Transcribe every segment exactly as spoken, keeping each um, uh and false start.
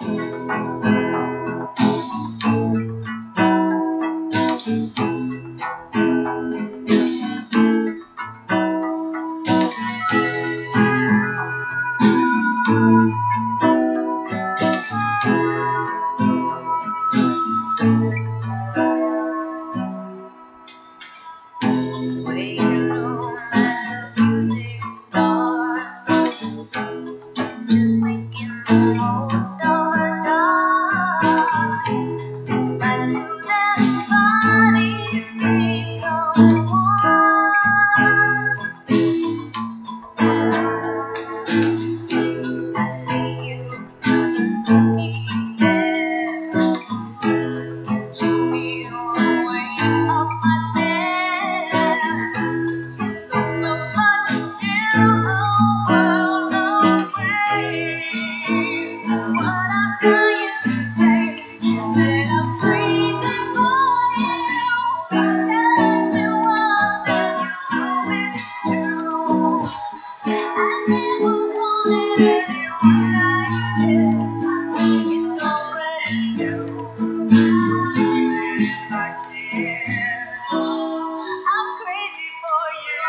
Just making the most of the dark. Back to that body's become one. I see you through the smoky air. You feel the weight of my stare. So close but still a world away. What I'm trying to say is that I'm breathing for you. Tell me what can you do it too. I never wanted anyone like this. It's already you. Like this. I'm crazy for you.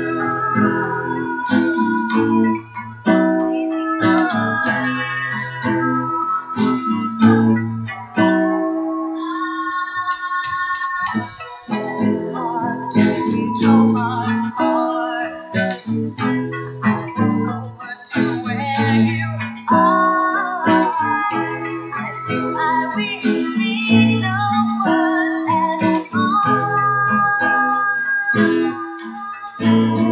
Hard to control my heart. I walk over to where you are. And do I really mean no word at all?